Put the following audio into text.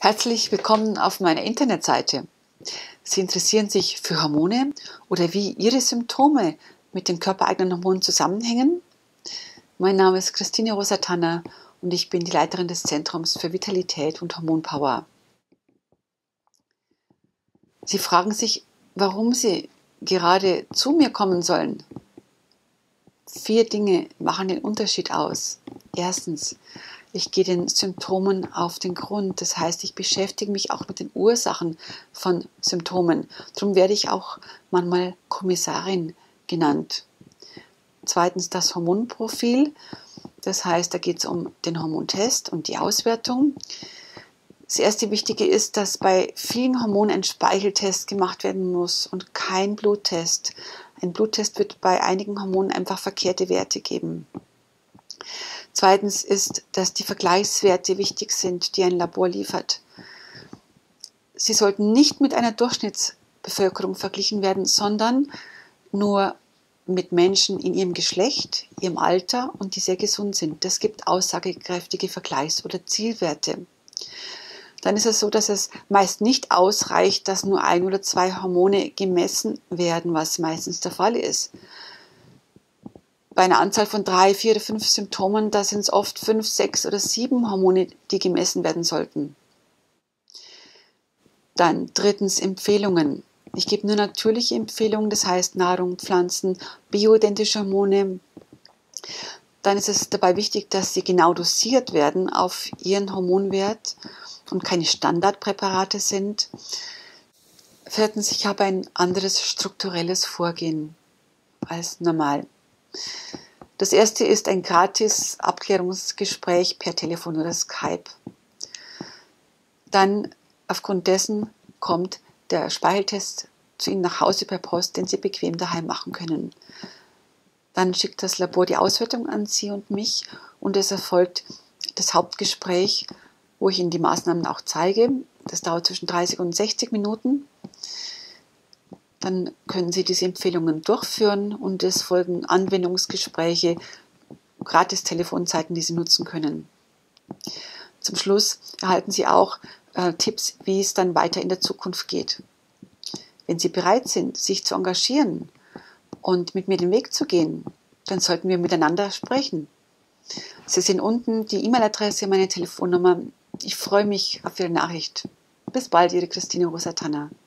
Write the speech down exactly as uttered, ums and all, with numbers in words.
Herzlich willkommen auf meiner Internetseite. Sie interessieren sich für Hormone oder wie Ihre Symptome mit den körpereigenen Hormonen zusammenhängen? Mein Name ist Christine Rosa-Tanner und ich bin die Leiterin des Zentrums für Vitalität und Hormonpower. Sie fragen sich, warum Sie gerade zu mir kommen sollen. Vier Dinge machen den Unterschied aus. Erstens, ich gehe den Symptomen auf den Grund. Das heißt, ich beschäftige mich auch mit den Ursachen von Symptomen. Darum werde ich auch manchmal Kommissarin genannt. Zweitens das Hormonprofil. Das heißt, da geht es um den Hormontest und die Auswertung. Das erste Wichtige ist, dass bei vielen Hormonen ein Speicheltest gemacht werden muss und kein Bluttest. Ein Bluttest wird bei einigen Hormonen einfach verkehrte Werte geben. Zweitens ist, dass die Vergleichswerte wichtig sind, die ein Labor liefert. Sie sollten nicht mit einer Durchschnittsbevölkerung verglichen werden, sondern nur mit Menschen in ihrem Geschlecht, ihrem Alter und die sehr gesund sind. Das gibt aussagekräftige Vergleichs- oder Zielwerte. Dann ist es so, dass es meist nicht ausreicht, dass nur ein oder zwei Hormone gemessen werden, was meistens der Fall ist. Bei einer Anzahl von drei, vier oder fünf Symptomen, da sind es oft fünf, sechs oder sieben Hormone, die gemessen werden sollten. Dann drittens Empfehlungen. Ich gebe nur natürliche Empfehlungen, das heißt Nahrung, Pflanzen, bioidentische Hormone. Dann ist es dabei wichtig, dass sie genau dosiert werden auf ihren Hormonwert und keine Standardpräparate sind. Viertens, ich habe ein anderes strukturelles Vorgehen als normal. Das erste ist ein gratis Abklärungsgespräch per Telefon oder Skype. Dann, aufgrund dessen, kommt der Speicheltest zu Ihnen nach Hause per Post, den Sie bequem daheim machen können. Dann schickt das Labor die Auswertung an Sie und mich und es erfolgt das Hauptgespräch, wo ich Ihnen die Maßnahmen auch zeige. Das dauert zwischen dreißig und sechzig Minuten. Dann können Sie diese Empfehlungen durchführen und es folgen Anwendungsgespräche, gratis Telefonzeiten, die Sie nutzen können. Zum Schluss erhalten Sie auch äh, Tipps, wie es dann weiter in der Zukunft geht. Wenn Sie bereit sind, sich zu engagieren und mit mir den Weg zu gehen, dann sollten wir miteinander sprechen. Sie sehen unten die E-Mail-Adresse, meine Telefonnummer. Ich freue mich auf Ihre Nachricht. Bis bald, Ihre Christine Rosa-Tanner.